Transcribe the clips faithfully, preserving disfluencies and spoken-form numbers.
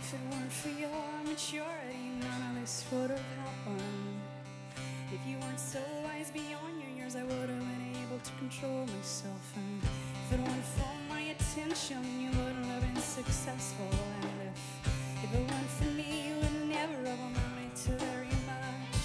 If it weren't for your maturity, none of this would have happened. If you weren't so wise beyond your years, I would have been able to control myself. And if it weren't for my attention, you wouldn't have been successful. And if, if it weren't for me, you would never have amounted to very much.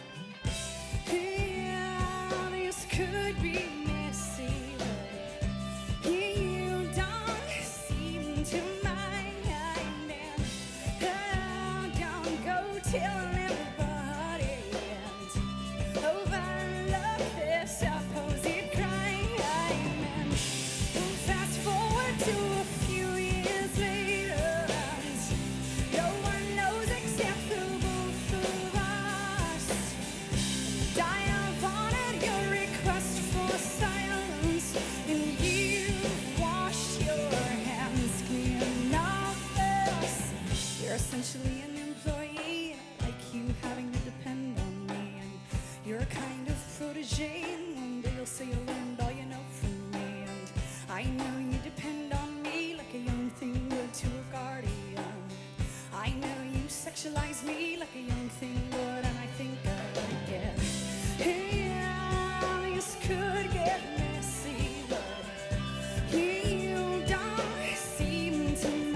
Yeah, this could be messy, but you don't seem to mind. And oh, don't go telling everybody and overlook this supposed crime. And fast forward to a few years later, and no one knows except the both of us. And I have honored your request for silence, and you've washed your hands clean of this. You're essentially an employee, and I like you having to depend on me. And you're a kind of protege, and one day you'll say you learned all you know from me. And I know you depend on me like a young thing would to a guardian. I know you sexualize me like a young thing would, and I think I like it. Yeah, this could get messy, but you don't seem to mind.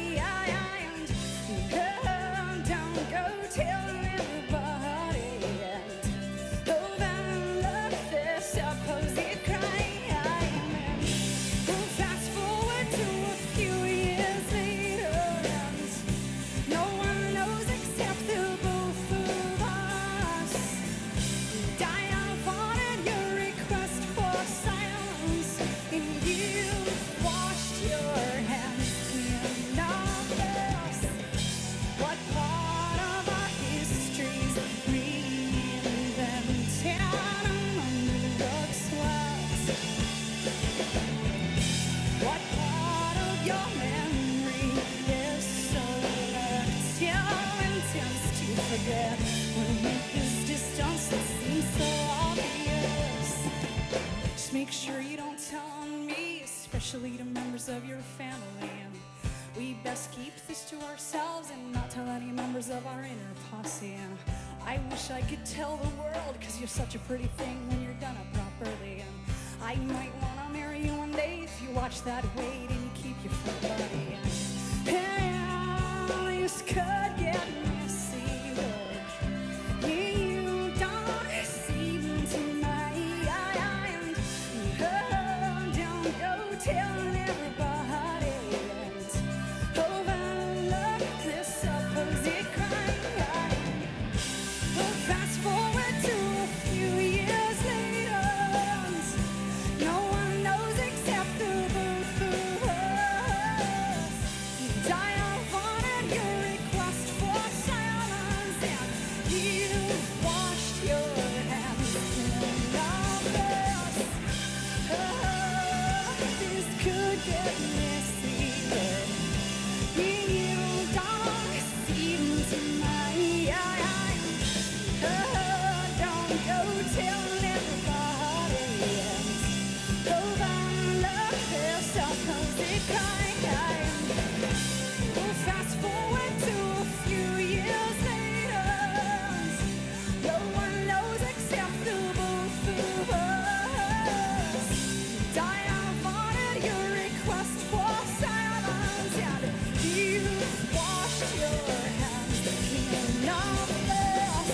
And don't go telling everybody and overlook this supposed crime. And fast forward to a few years later, and no one knows except the both of us. And I have honored your request for silence, and you've washed your hands clean of this. What part of our history's reinvented under the rug swept? What part of your memory is so tactile and tends to forget when with this distance that seems so obvious? Just make sure you don't tell on me, especially to members of your family. And we best keep this to ourselves and not tell any members of our inner posse. And I wish I could tell the world, cause you're such a pretty thing when you're done it properly. And I might wanna marry you one day if you watch that weight and you keep your front body. And this could get messy, but you don't seem to mind. Oh, don't go telling everybody and overlook this supposed crime. Well, fast forward to a few years later, and no one knows except the both of us. And I have honored your request for silence, and you've washed your hands clean of this. Oh, this could get messy, but you don't seem to mind. Oh, don't go telling everybody and overlook this supposed crime. Well, fast forward to a few years later, no one knows except the both of us. And I have honored your request for silence, and you've washed your hands clean of this.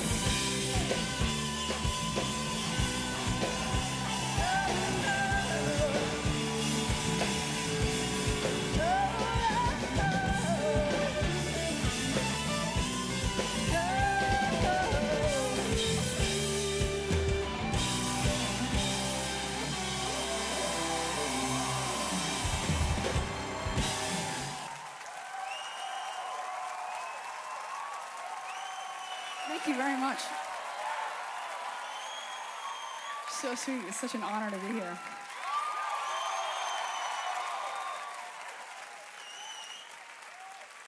Thank you very much. So sweet. It's such an honor to be here.